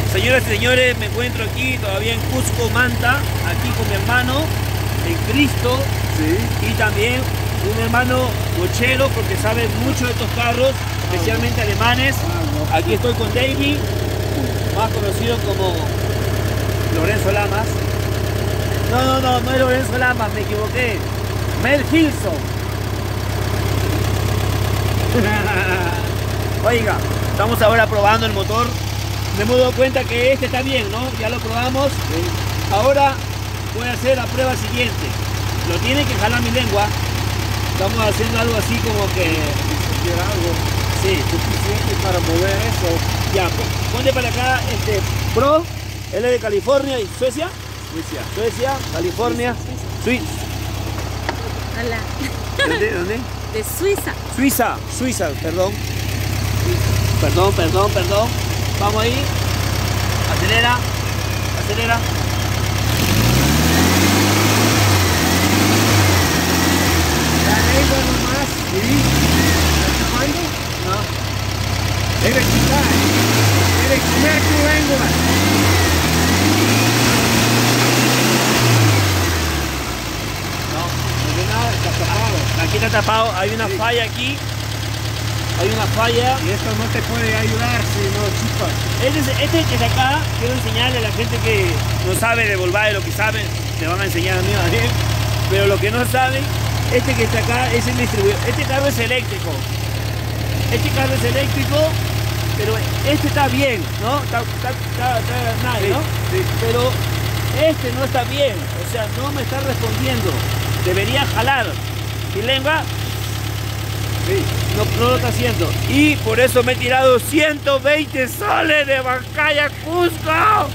Señoras y señores, me encuentro aquí todavía en Cusco, Manta, aquí con mi hermano en Cristo, Sí. y también un hermano bochero porque sabe mucho de estos carros, especialmente alemanes. no. Aquí estoy con David, más conocido como Lorenzo Lamas. No es Lorenzo Lamas, me equivoqué. Mel Gibson. Oiga, estamos ahora probando el motor. Me hemos dado cuenta que este está bien, ¿no? Ya lo probamos. Sí. Ahora voy a hacer la prueba siguiente. Lo tiene que jalar mi lengua. Estamos haciendo algo así como que... Sentir algo Sí. suficiente para mover eso. Ya, ponte para acá Pro. Él es de California y Suecia. Suecia, California. Suiza. Hola. ¿Dónde? De Suiza. Suiza, perdón. Perdón. Vamos ahí. Acelera. La lengua nomás. Sí. ¿Estás chupando? No. Debe quitar. Debe comer tu lengua. No ve nada, está tapado. Aquí está tapado. Hay una falla aquí. Hay una falla. Y esto no te puede ayudar si no chupas. Este que está acá, quiero enseñarle a la gente que no sabe de Volkswagen, lo que saben, me van a enseñar a mí a ver. Pero lo que no saben, este que está acá es el distribuidor. Este carro es eléctrico. Pero este está bien, ¿no? Está nice, ¿no? Sí. Pero este no está bien. O sea, no me está respondiendo. Debería jalar. Mi lengua Sí. no lo está haciendo. Y por eso me he tirado 120 soles de Bancaya Cusco.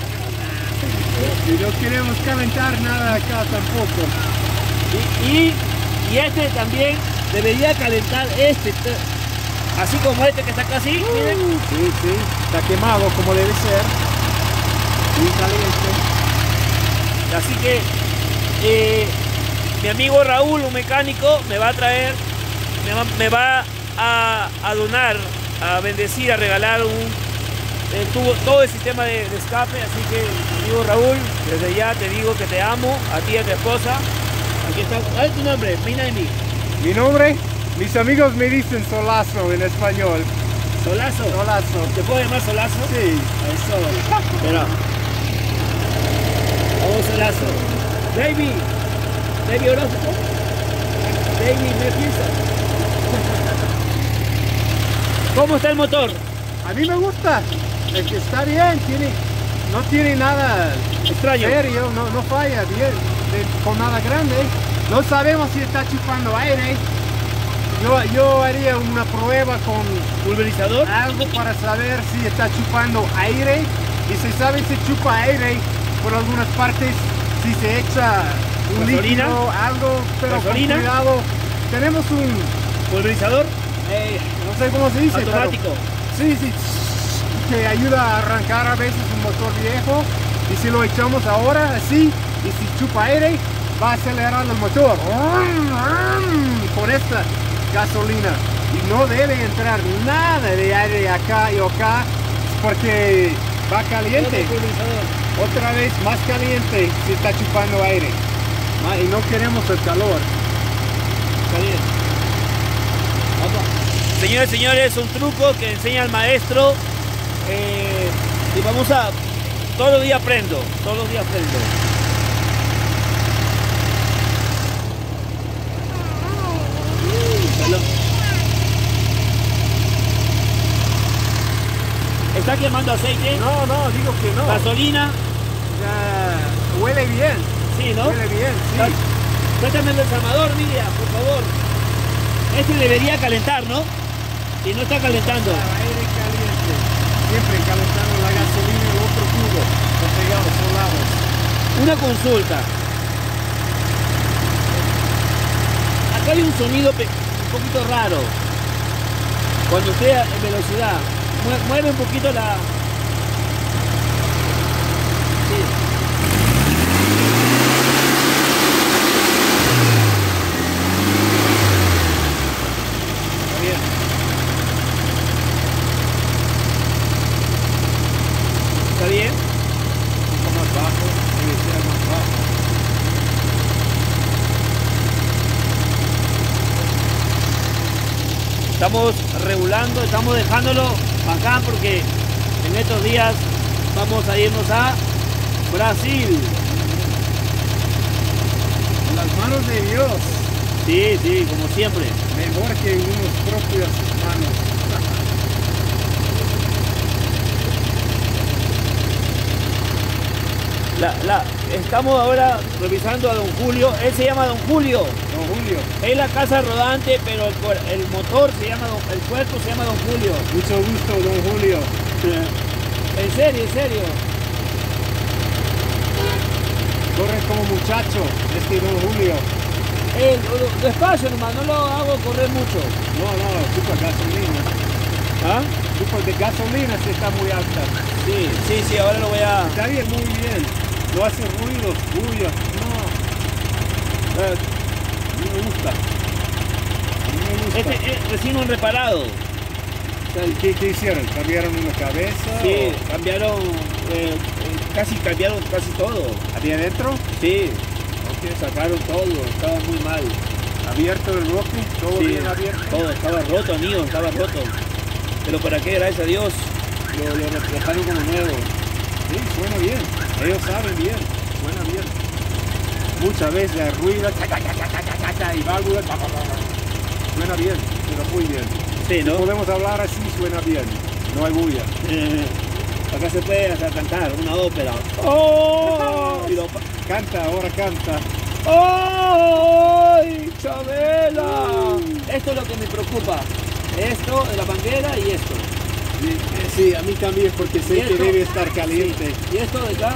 Y no queremos calentar nada acá tampoco. Y este también debería calentar así como este que está acá así, miren. Sí. Está quemado como debe ser. Muy caliente. Así que mi amigo Raúl, un mecánico, me va a traer, me va a donar, a bendecir, a regalar todo el sistema de escape. Así que, amigo Raúl, desde ya te digo que te amo, a ti y a tu esposa. Aquí está. ¿Cuál es tu nombre? Mi name. Mi nombre, mis amigos me dicen Solazo en español. Solazo. Solazo. ¿Te puedo llamar Solazo? Sí. Eso. Espera. Vamos, Solazo. Baby horóscopo. Baby Mephisto. ¿Cómo está el motor? A mí me gusta. Es que está bien, no tiene nada Extraño. serio, no falla bien, con nada grande. No sabemos si está chupando aire. Yo haría una prueba con Pulverizador. algo para saber si está chupando aire. Y se sabe si chupa aire por algunas partes, si se echa un ¿Gasolina? líquido, algo, pero ¿Gasolina? con cuidado. Tenemos un, Pulverizador no sé cómo se dice, pero automático. sí, que ayuda a arrancar a veces un motor viejo. Y si lo echamos ahora así, y si chupa aire, va a acelerar el motor con esta gasolina. Y no debe entrar nada de aire acá y acá, porque va caliente. Pulverizador. Otra vez más caliente si está chupando aire. Y no queremos el calor. Está bien. Vamos. Señores y señores, un truco que enseña el maestro. Y vamos a... Todos los días aprendo. Salud. ¿Está quemando aceite? No, digo que no. ¿Gasolina? Huele bien. Sí, ¿no? Huele bien, sí. Trátame el desarmador, Miriam, por favor. Este debería calentar, ¿no? Y no está calentando. Aire caliente. Siempre calentando la gasolina en otro cubo. Pegados solados. Una consulta. Acá hay un sonido un poquito raro. Cuando esté en velocidad. Mueve un poquito la... Sí. Estamos regulando, estamos dejándolo acá porque en estos días vamos a irnos a Brasil. En las manos de Dios. Sí, sí, como siempre. Mejor que en unos propios manos. Estamos ahora revisando a Don Julio. Él se llama Don Julio. Don Julio. Es la casa rodante, pero el motor se llama, el cuerpo se llama Don Julio. Mucho gusto, Don Julio. En serio, en serio. Corre como muchacho, Don Julio. Despacio nomás, no lo hago correr mucho. No, chupa gasolina. ¿Ah? Chupa de gasolina si está muy alta. Sí, ahora lo voy a... Está bien, muy bien. No hace ruidos, bulla. No. No me gusta. No me gusta. Este es recién un reparado. ¿Qué hicieron? ¿Cambiaron una cabeza? Sí, o... cambiaron casi todo. ¿Había adentro? Sí, sacaron todo, estaba muy mal. ¿Abierto el bloque? ¿Todo Sí, bien abierto? todo, estaba roto, amigo, estaba roto. Pero para qué, gracias a Dios, lo dejaron como nuevo. Sí, suena bien. Ellos saben bien, suena bien. Muchas veces la ruida, y válvulas, suena bien, suena muy bien. Sí, ¿no? Si podemos hablar así, suena bien. No hay bulla. Acá se puede hasta cantar una ópera. ¡Oh! Canta, ahora canta. ¡Ay, Chabela! Esto es lo que me preocupa. Esto de la manguera y esto. Sí, a mí también, porque sé que debe estar caliente. Sí. ¿Y esto de acá?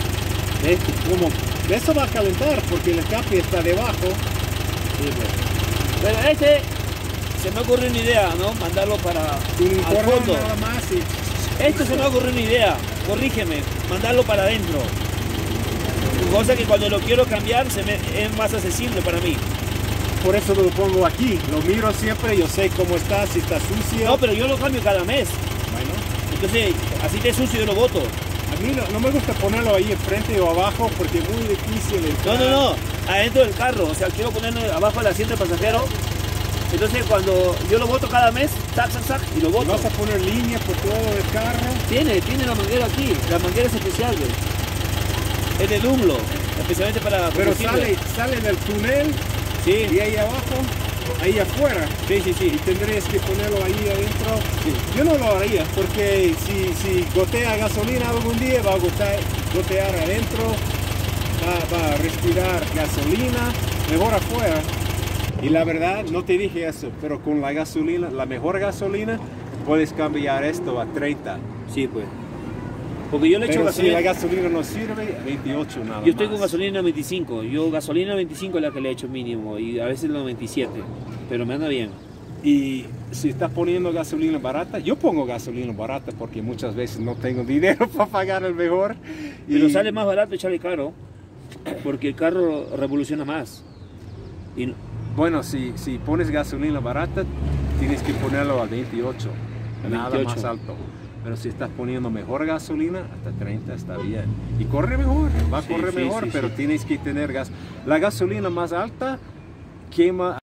Eso va a calentar, porque el escape está debajo. Sí, pues. Pero se me ocurrió una idea, ¿no? Mandarlo para al fondo. Nada más y... Esto se me ocurrió una idea. Corrígeme. Mandarlo para adentro. Cosa que cuando lo quiero cambiar es más accesible para mí. Por eso lo pongo aquí. Lo miro siempre, yo sé cómo está, si está sucio. No, pero yo lo cambio cada mes. Bueno. Entonces, así de sucio yo lo boto. A mí no me gusta ponerlo ahí enfrente o abajo porque es muy difícil entrar. No. Adentro del carro. O sea, quiero ponerlo abajo del asiento del pasajero. Entonces, cuando yo lo boto cada mes, sac, y lo boto. ¿Vas a poner línea por todo el carro? Tiene la manguera aquí. La manguera es especial, güey. Es de Lumlo, especialmente para... Pero sale del túnel. Sí. Y ahí abajo, ahí afuera. Sí. Y tendrías que ponerlo ahí adentro. Sí. Yo no lo haría, porque si gotea gasolina algún día, va a gotear adentro, va a respirar gasolina, mejor afuera. Y la verdad, no te dije eso, pero con la gasolina, la mejor gasolina, puedes cambiar esto a 30. Sí, pues. Porque yo le echo Pero gasolina. si la gasolina no sirve, 28 nada más. Yo estoy con gasolina 25. Yo gasolina 25 es la que le echo mínimo. Y a veces la 97. Pero me anda bien. Y si estás poniendo gasolina barata, yo pongo gasolina barata porque muchas veces no tengo dinero para pagar el mejor. Pero sale más barato echarle caro. Porque el carro revoluciona más. Y bueno, si pones gasolina barata, tienes que ponerlo a 28. Nada 28. más alto. Pero si estás poniendo mejor gasolina, hasta 30 está bien. Y corre mejor, va a correr mejor, pero tienes que tener gas. La gasolina más alta quema